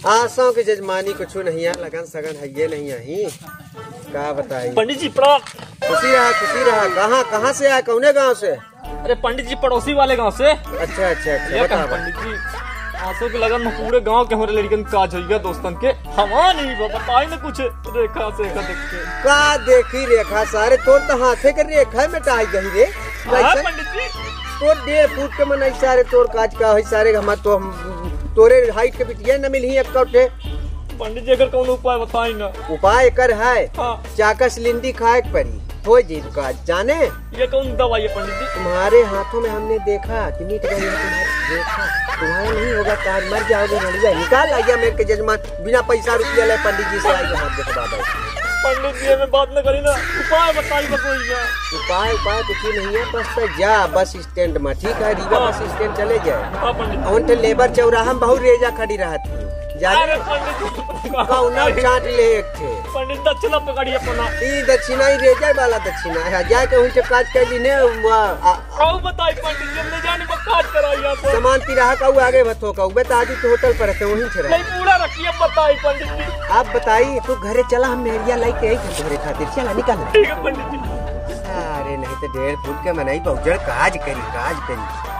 आसों के जजमानी कुछ नहीं है, लगन सगन है ये नहीं आई। क्या बताइए पंडित जी प्रणाम। खुशी रहा खुशी रहा। कहाँ से आया, कौने गांव से? अरे पंडित जी पड़ोसी वाले गांव से। अच्छा अच्छा अच्छा बता। पंडित जी आंसू के लगन में पूरे गांव के हमारे लड़कन काज हो गया दोस्तन के। हमारा नहीं बताई ना कुछ रेखा से देख के का देखी रेखा सारे तोर तो हाथे के रेखा में टाई गई रे। पंडित जी तोर 1.5 फुट के मन सारे तोर काज का है सारे। हम तो तोरे हाइट के बिटिया न मिली एक कौटे। पंडित जी अगर कौन उपाय बताई ना। उपाय कर है हाँ। चाकस लिंडी खाए के पड़ी हो जीव का जाने। ये कौन दवाई है पंडित जी? तुम्हारे हाथों में हमने देखा कि मीट गई है तुम्हारे। देखा तुम्हारा नहीं होगा काज, मर जाओगे मर जाए। निकाल आइया मेरे के जजमान बिना पैसा रुपया ले पंडित जी से आइए हाथ देखा दो। पंडित जी में बात न करी ना, उपाय बताई कोई। उपाय कुछ नहीं है, बस तो जा बस स्टैंड में। ठीक है रीवा बस स्टैंड चले जाए। हाँ पंडित। और लेबर चौराहा में बहुत रेजा खड़ी रहती है। अरे पंडित जी कौना चाट ले एक थे। पंडित दक्षिणा पकड़ी अपना। ई दक्षिणा ही रेजा वाला दक्षिणा है। जाके उनसे काज कर ली ने आओ बताई पंडित जी हमने जाने में काज कराई आपको। सामान तिराहा का आगे बतो का बता आदि तो होटल पर रहते वहीं से नहीं पूरा रखिए बताई पंडित जी। आप बताइए तू घरे चला, हम मेरिया लाई के आई तुम्हारे खातिर। चला निकल। ठीक है पंडित जी। अरे नहीं तो 1.5 फुट के मनाई बहुजड़ काज करी।